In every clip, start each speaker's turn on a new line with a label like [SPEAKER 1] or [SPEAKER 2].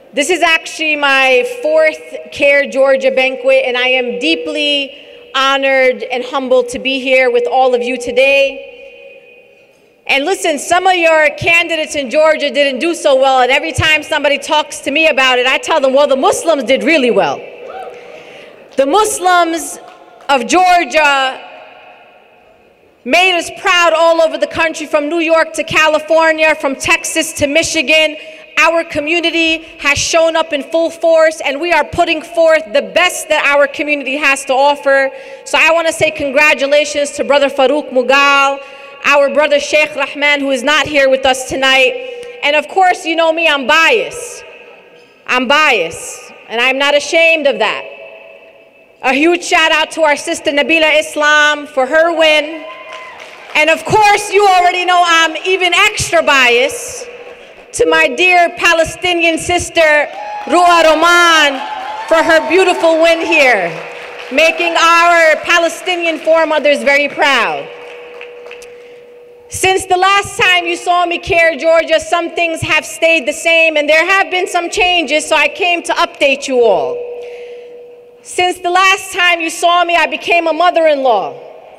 [SPEAKER 1] This is actually my 4th CAIR Georgia banquet, and I am deeply honored and humbled to be here with all of you today. And listen, some of your candidates in Georgia didn't do so well, and every time somebody talks to me about it, I tell them, well, the Muslims did really well. The Muslims of Georgia made us proud all over the country, from New York to California, from Texas to Michigan. Our community has shown up in full force, and we are putting forth the best that our community has to offer. So I want to say congratulations to Brother Farouk Mughal, our brother Sheikh Rahman, who is not here with us tonight. And of course, you know me, I'm biased. I'm biased, and I'm not ashamed of that. A huge shout out to our sister Nabila Islam for her win. And of course, you already know I'm even extra biased to my dear Palestinian sister, Ruha Roman, for her beautiful win here, making our Palestinian foremothers very proud. Since the last time you saw me, CAIR Georgia, some things have stayed the same, and there have been some changes, so I came to update you all. Since the last time you saw me, I became a mother-in-law.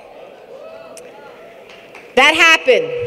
[SPEAKER 1] That happened.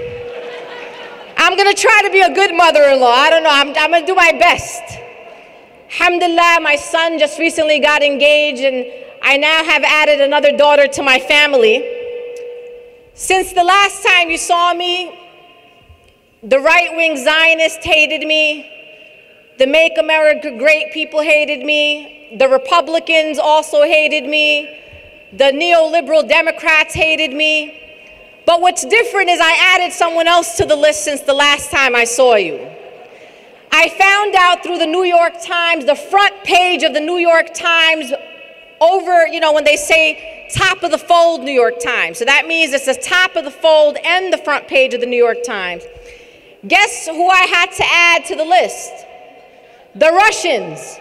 [SPEAKER 1] I'm going to try to be a good mother-in-law. I don't know. I'm going to do my best. Alhamdulillah, my son just recently got engaged, and I now have added another daughter to my family. Since the last time you saw me, the right-wing Zionists hated me. The Make America Great people hated me. The Republicans also hated me. The neoliberal Democrats hated me. But what's different is I added someone else to the list since the last time I saw you. I found out through the New York Times, the front page of the New York Times, over, you know, when they say top of the fold New York Times. So that means it's the top of the fold and the front page of the New York Times. Guess who I had to add to the list? The Russians.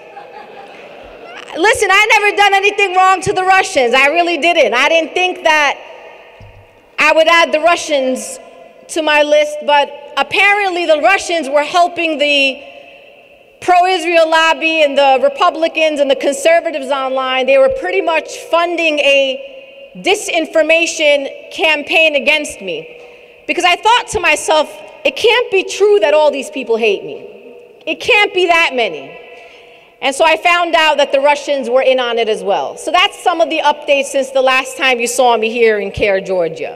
[SPEAKER 1] Listen, I never done anything wrong to the Russians. I really didn't. I didn't think that I would add the Russians to my list, but apparently the Russians were helping the pro-Israel lobby and the Republicans and the conservatives online. They were pretty much funding a disinformation campaign against me, because I thought to myself, it can't be true that all these people hate me. It can't be that many. And so I found out that the Russians were in on it as well. So that's some of the updates since the last time you saw me here in CAIR Georgia.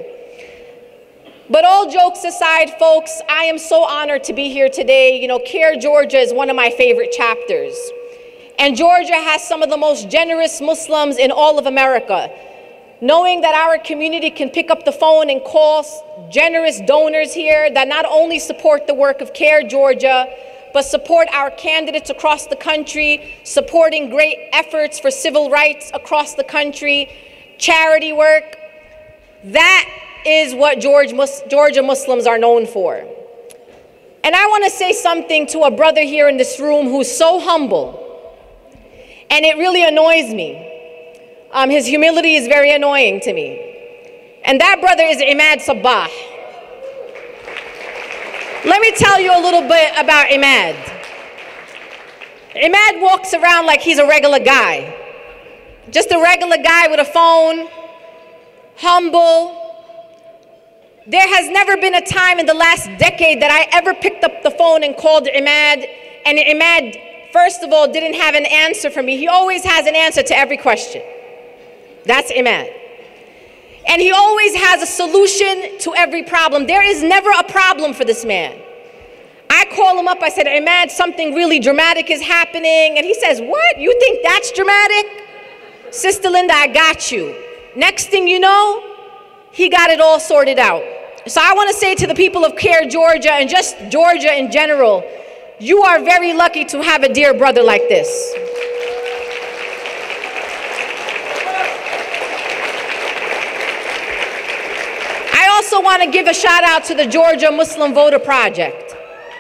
[SPEAKER 1] But all jokes aside, folks, I am so honored to be here today. You know, CAIR Georgia is one of my favorite chapters. And Georgia has some of the most generous Muslims in all of America. Knowing that our community can pick up the phone and call generous donors here that not only support the work of CAIR Georgia, but support our candidates across the country, supporting great efforts for civil rights across the country, charity work. That is what Georgia Muslims are known for. And I want to say something to a brother here in this room who's so humble, and it really annoys me. His humility is very annoying to me. And that brother is Imad Sabah. Let me tell you a little bit about Imad. Imad walks around like he's a regular guy. Just a regular guy with a phone, humble. There has never been a time in the last decade that I ever picked up the phone and called Imad, and Imad, first of all, didn't have an answer for me. He always has an answer to every question. That's Imad. And he always has a solution to every problem. There is never a problem for this man. I call him up, I said, Imad, something really dramatic is happening. And he says, what? You think that's dramatic? Sister Linda, I got you. Next thing you know, he got it all sorted out. So I want to say to the people of CAIR Georgia, and just Georgia in general, you are very lucky to have a dear brother like this. I also want to give a shout out to the Georgia Muslim Voter Project.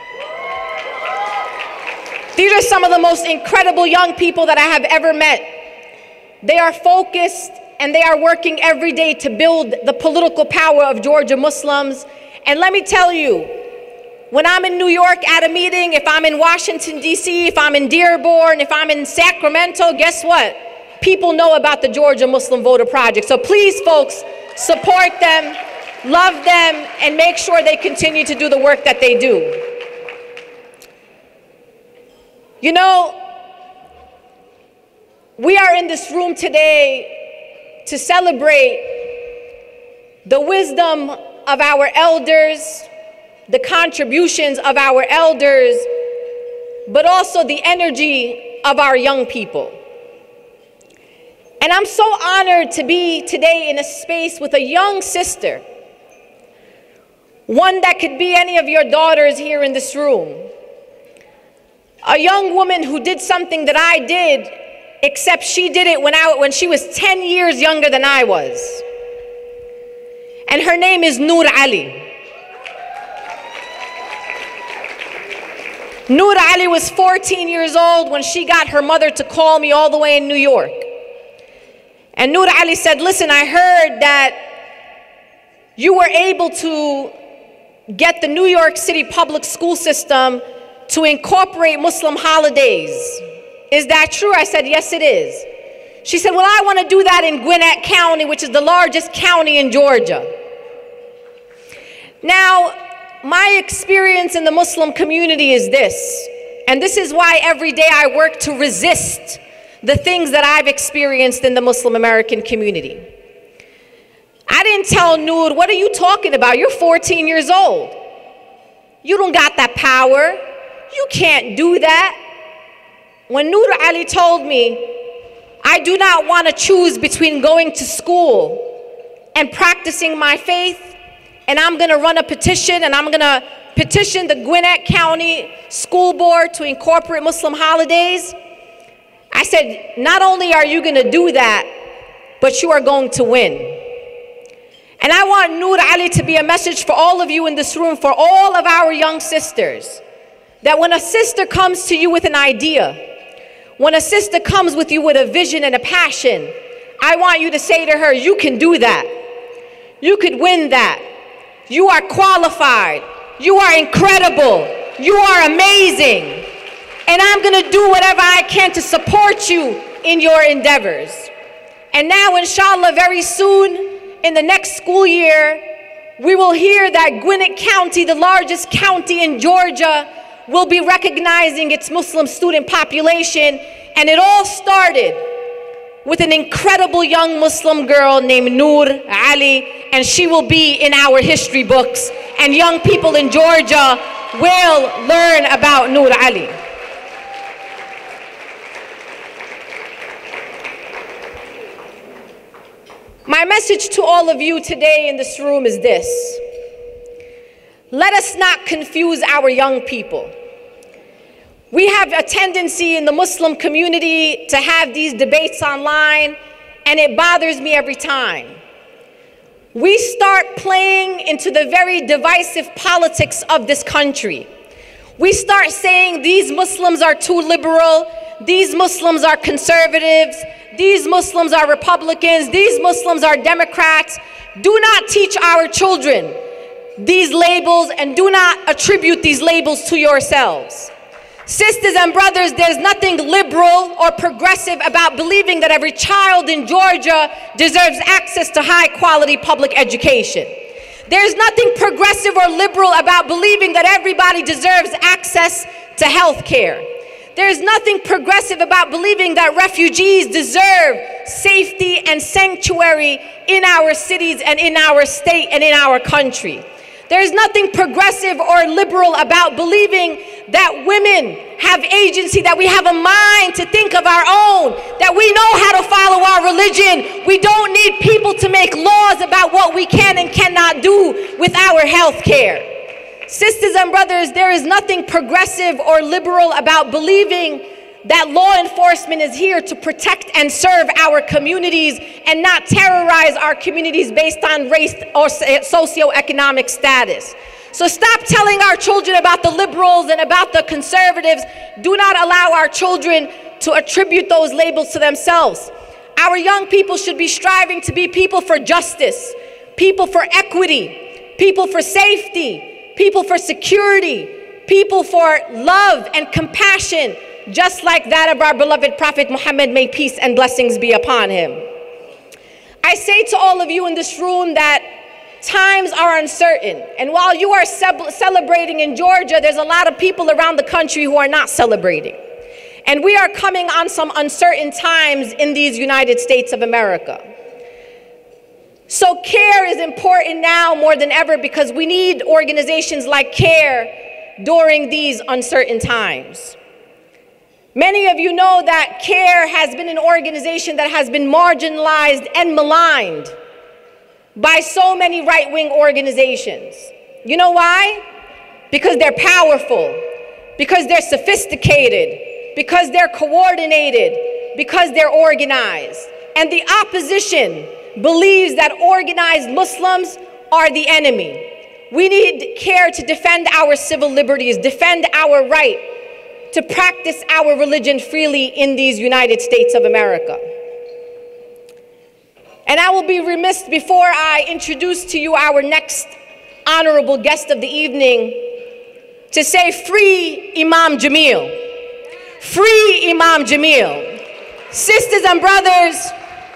[SPEAKER 1] These are some of the most incredible young people that I have ever met. They are focused and they are working every day to build the political power of Georgia Muslims. And let me tell you, When I'm in New York at a meeting, if I'm in Washington, D.C., if I'm in Dearborn, if I'm in Sacramento, guess what? People know about the Georgia Muslim Voter Project. So please, folks, support them, love them, and make sure they continue to do the work that they do. You know, we are in this room today to celebrate the wisdom of our elders, the contributions of our elders, but also the energy of our young people. And I'm so honored to be today in a space with a young sister, one that could be any of your daughters here in this room. A young woman who did something that I did, except she did it when she was 10 years younger than I was. And her name is Noor Ali. Noor Ali was 14 years old when she got her mother to call me all the way in New York. And Noor Ali said, listen, I heard that you were able to get the New York City public school system to incorporate Muslim holidays. Is that true? I said, yes, it is. She said, well, I want to do that in Gwinnett County, which is the largest county in Georgia. Now, my experience in the Muslim community is this, and this is why every day I work to resist the things that I've experienced in the Muslim American community. I didn't tell Noor, what are you talking about? You're 14 years old. You don't got that power. You can't do that. When Noor Ali told me, I do not want to choose between going to school and practicing my faith, and I'm going to run a petition, and I'm going to petition the Gwinnett County School Board to incorporate Muslim holidays, I said, not only are you going to do that, but you are going to win. And I want Noor Ali to be a message for all of you in this room, for all of our young sisters, that when a sister comes to you with an idea, when a sister comes with you with a vision and a passion, I want you to say to her, you can do that. You could win that. You are qualified. You are incredible. You are amazing. And I'm going to do whatever I can to support you in your endeavors. And now, inshallah, very soon, in the next school year, we will hear that Gwinnett County, the largest county in Georgia, will be recognizing its Muslim student population. And it all started with an incredible young Muslim girl named Noor Ali, and she will be in our history books, and young people in Georgia will learn about Noor Ali. My message to all of you today in this room is this: let us not confuse our young people. We have a tendency in the Muslim community to have these debates online, and it bothers me every time. We start playing into the very divisive politics of this country. We start saying these Muslims are too liberal, these Muslims are conservatives, these Muslims are Republicans, these Muslims are Democrats. Do not teach our children these labels, and do not attribute these labels to yourselves. Sisters and brothers, there's nothing liberal or progressive about believing that every child in Georgia deserves access to high-quality public education. There's nothing progressive or liberal about believing that everybody deserves access to health care. There's nothing progressive about believing that refugees deserve safety and sanctuary in our cities and in our state and in our country. There's nothing progressive or liberal about believing that women have agency, that we have a mind to think of our own, that we know how to follow our religion. We don't need people to make laws about what we can and cannot do with our health care. Sisters and brothers, there is nothing progressive or liberal about believing that law enforcement is here to protect and serve our communities and not terrorize our communities based on race or socioeconomic status. So stop telling our children about the liberals and about the conservatives. Do not allow our children to attribute those labels to themselves. Our young people should be striving to be people for justice, people for equity, people for safety, people for security, people for love and compassion, just like that of our beloved Prophet Muhammad, may peace and blessings be upon him. I say to all of you in this room that times are uncertain, and while you are celebrating in Georgia, there's a lot of people around the country who are not celebrating. And we are coming on some uncertain times in these United States of America. So CAIR is important now more than ever, because we need organizations like CAIR during these uncertain times. Many of you know that CAIR has been an organization that has been marginalized and maligned by so many right-wing organizations. You know why? Because they're powerful, because they're sophisticated, because they're coordinated, because they're organized. And the opposition believes that organized Muslims are the enemy. We need CAIR to defend our civil liberties, defend our right to practice our religion freely in these United States of America. And I will be remiss before I introduce to you our next honorable guest of the evening to say, free Imam Jamil. Free Imam Jamil. Sisters and brothers,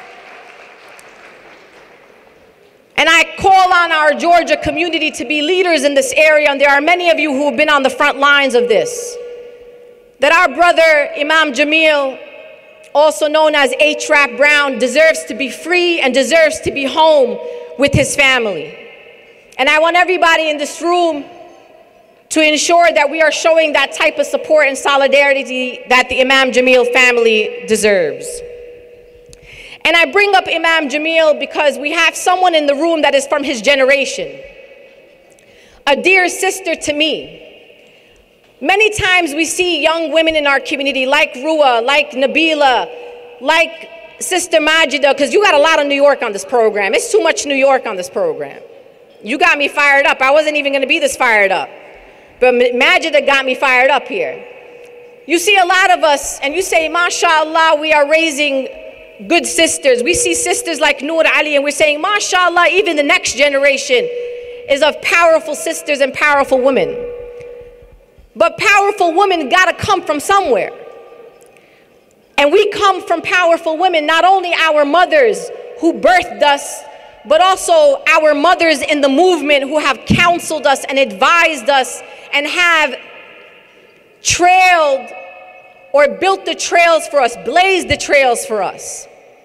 [SPEAKER 1] and I call on our Georgia community to be leaders in this area, and there are many of you who have been on the front lines of this, that our brother Imam Jamil, also known as A-Trap Brown, deserves to be free and deserves to be home with his family. And I want everybody in this room to ensure that we are showing that type of support and solidarity that the Imam Jamil family deserves. And I bring up Imam Jamil because we have someone in the room that is from his generation, a dear sister to me. Many times we see young women in our community like Rua, like Nabila, like Sister Majida, because you got a lot of New York on this program. It's too much New York on this program. You got me fired up. I wasn't even going to be this fired up. But Majida got me fired up here. You see a lot of us, and you say, MashaAllah, we are raising good sisters. We see sisters like Noor Ali, and we're saying, MashaAllah, even the next generation is of powerful sisters and powerful women. But powerful women gotta come from somewhere. And we come from powerful women, not only our mothers who birthed us, but also our mothers in the movement who have counseled us and advised us and have trailed or built the trails for us, blazed the trails for us.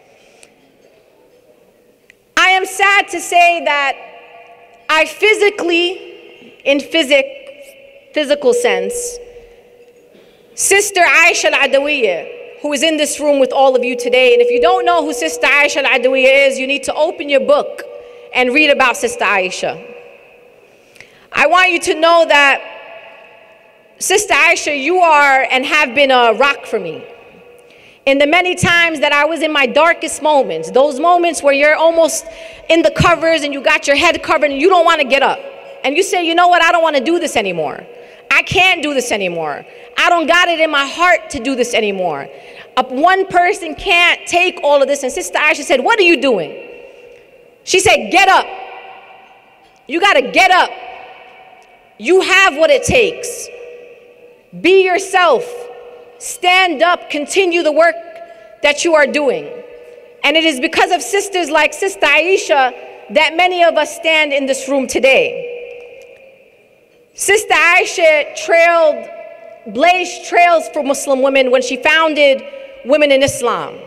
[SPEAKER 1] I am sad to say that I physically, in physical sense, Sister Aisha Al-Adawiyya, who is in this room with all of you today, and if you don't know who Sister Aisha Al-Adawiyya is, you need to open your book and read about Sister Aisha. I want you to know that Sister Aisha, you are and have been a rock for me. In the many times that I was in my darkest moments, those moments where you're almost in the covers and you got your head covered and you don't want to get up. And you say, you know what, I don't want to do this anymore. I can't do this anymore. I don't got it in my heart to do this anymore. One person can't take all of this. And Sister Aisha said, what are you doing? She said, get up. You got to get up. You have what it takes. Be yourself. Stand up. Continue the work that you are doing. And it is because of sisters like Sister Aisha that many of us stand in this room today. Sister Aisha blazed trails for Muslim women when she founded Women in Islam.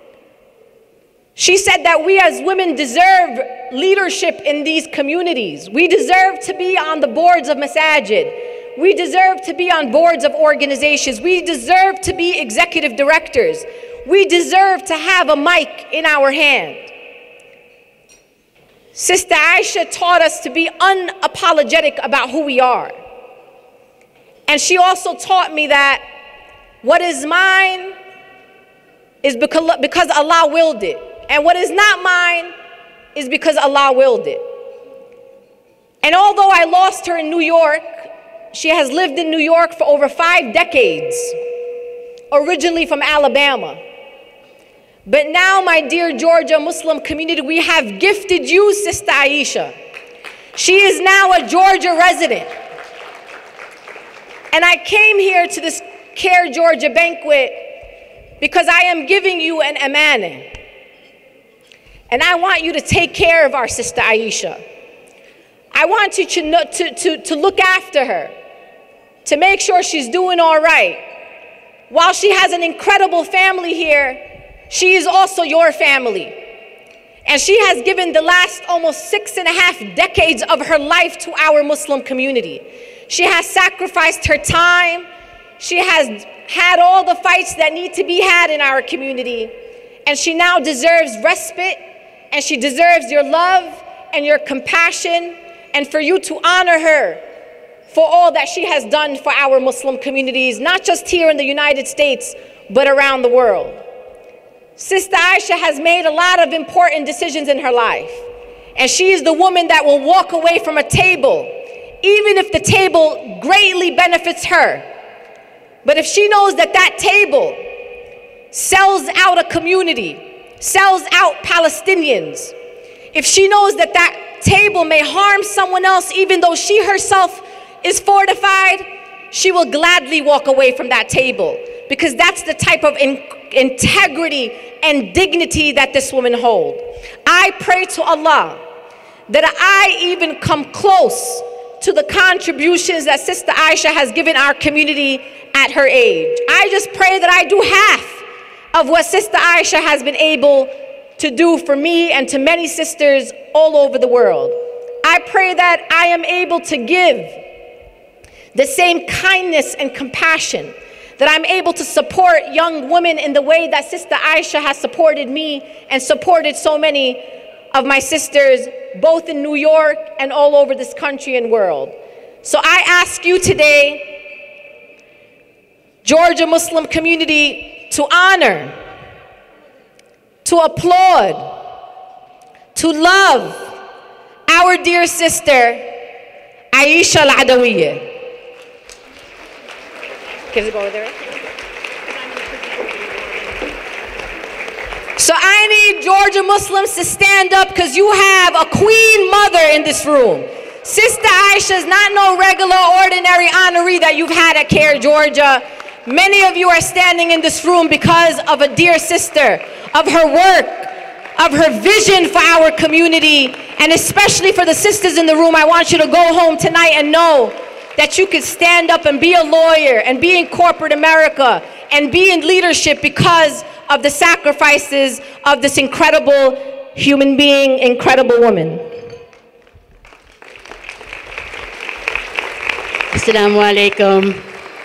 [SPEAKER 1] She said that we as women deserve leadership in these communities. We deserve to be on the boards of masajid. We deserve to be on boards of organizations. We deserve to be executive directors. We deserve to have a mic in our hand. Sister Aisha taught us to be unapologetic about who we are. And she also taught me that what is mine is because Allah willed it. And what is not mine is because Allah willed it. And although I lost her in New York, she has lived in New York for over 5 decades, originally from Alabama. But now, my dear Georgia Muslim community, we have gifted you, Sister Aisha. She is now a Georgia resident. And I came here to this CAIR Georgia banquet because I am giving you an amanah. And I want you to take care of our sister Aisha. I want you to look after her, to make sure she's doing all right. While she has an incredible family here, she is also your family. And she has given the last almost 6.5 decades of her life to our Muslim community. She has sacrificed her time. She has had all the fights that need to be had in our community. And she now deserves respite, and she deserves your love and your compassion, and for you to honor her for all that she has done for our Muslim communities, not just here in the United States, but around the world. Sister Aisha has made a lot of important decisions in her life, and she is the woman that will walk away from a table, even if the table greatly benefits her. But if she knows that that table sells out a community, sells out Palestinians, if she knows that that table may harm someone else, even though she herself is fortified, she will gladly walk away from that table, because that's the type of integrity and dignity that this woman holds. I pray to Allah that I even come close to the contributions that Sister Aisha has given our community at her age. I just pray that I do half of what Sister Aisha has been able to do for me and to many sisters all over the world. I pray that I am able to give the same kindness and compassion, that I'm able to support young women in the way that Sister Aisha has supported me and supported so many of my sisters, both in New York and all over this country and world. So I ask you today, Georgia Muslim community, to honor, to applaud, to love our dear sister, Aisha Al-Adawiyya. Can it go over there? So I need Georgia Muslims to stand up, because you have a queen mother in this room. Sister Aisha is not no regular, ordinary honoree that you've had at CAIR Georgia. Many of you are standing in this room because of a dear sister, of her work, of her vision for our community, and especially for the sisters in the room. I want you to go home tonight and know that you could stand up and be a lawyer and be in corporate America and be in leadership because of the sacrifices of this incredible human being, incredible woman.
[SPEAKER 2] Assalamu alaikum.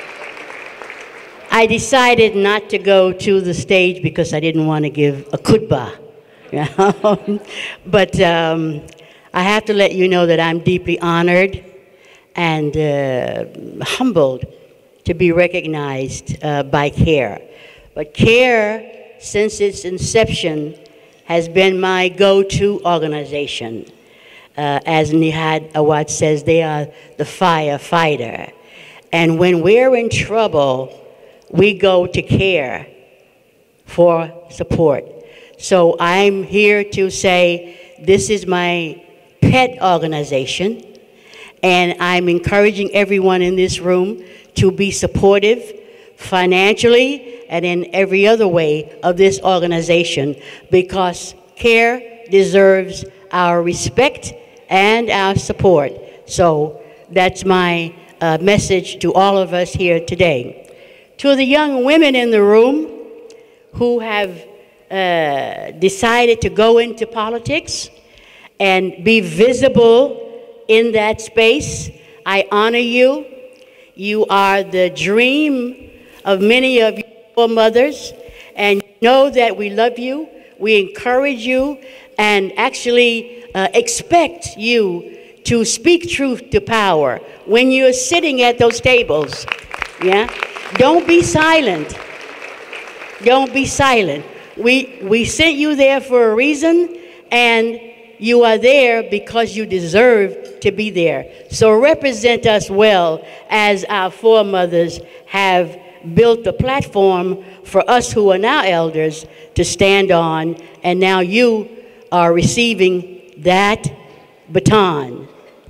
[SPEAKER 2] I decided not to go to the stage because I didn't want to give a khutbah. You know? But I have to let you know that I'm deeply honored and humbled to be recognized by CAIR. But CAIR, since its inception, has been my go-to organization. As Nihad Awad says, they are the firefighter. And when we're in trouble, we go to CAIR for support. So I'm here to say this is my pet organization, and I'm encouraging everyone in this room to be supportive financially and in every other way of this organization, because CAIR deserves our respect and our support. So that's my message to all of us here today. To the young women in the room who have decided to go into politics and be visible in that space, I honor you. You are the dream of many of your mothers, and know that we love you, we encourage you, and actually expect you to speak truth to power when you're sitting at those tables. Yeah? Don't be silent. Don't be silent. We sent you there for a reason, and you are there because you deserve to be there. So represent us well, as our foremothers have built the platform for us who are now elders to stand on, and now you are receiving that baton.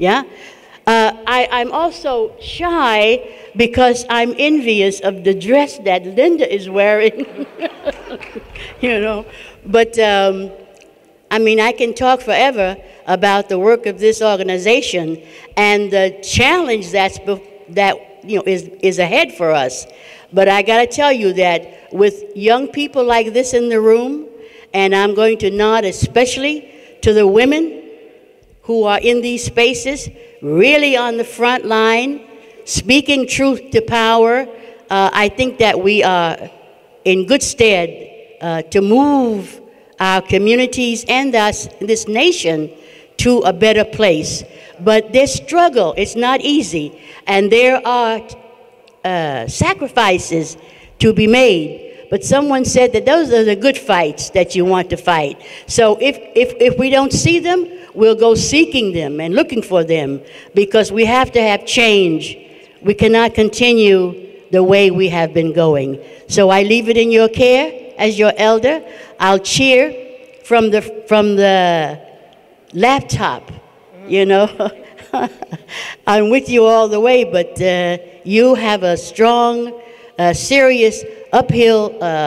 [SPEAKER 2] Yeah? I'm also shy because I'm envious of the dress that Linda is wearing. You know, but I mean, I can talk forever about the work of this organization and the challenge that is ahead for us. But I got to tell you that with young people like this in the room, and I'm going to nod especially to the women who are in these spaces, really on the front line, speaking truth to power, I think that we are in good stead to move our communities and this nation to a better place. But there's struggle. It's not easy. And there are sacrifices to be made. But someone said that those are the good fights that you want to fight. So if we don't see them, we'll go seeking them and looking for them, because we have to have change. We cannot continue the way we have been going. So I leave it in your care as your elder. I'll cheer from the laptop, you know. I'm with you all the way, but you have a strong, serious uphill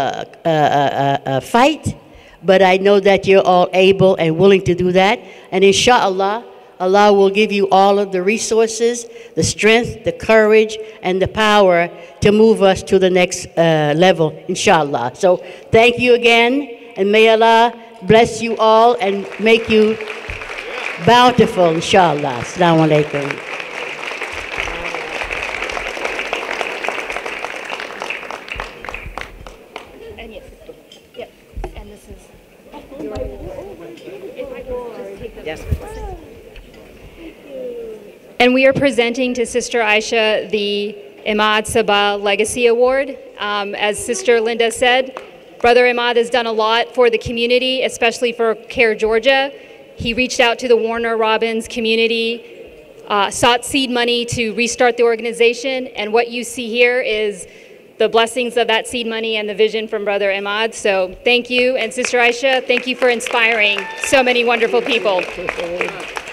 [SPEAKER 2] fight. But I know that you're all able and willing to do that. And inshallah, Allah will give you all of the resources, the strength, the courage, and the power to move us to the next level, inshallah. So thank you again, and may Allah bless you all and make you bountiful, inshallah. Assalamu alaikum.
[SPEAKER 3] And we are presenting to Sister Aisha the Imad Sabah Legacy Award. As Sister Linda said, Brother Imad has done a lot for the community, especially for CAIR Georgia. He reached out to the Warner Robins community, sought seed money to restart the organization, and what you see here is the blessings of that seed money and the vision from Brother Imad. So thank you, and Sister Aisha, thank you for inspiring so many wonderful people.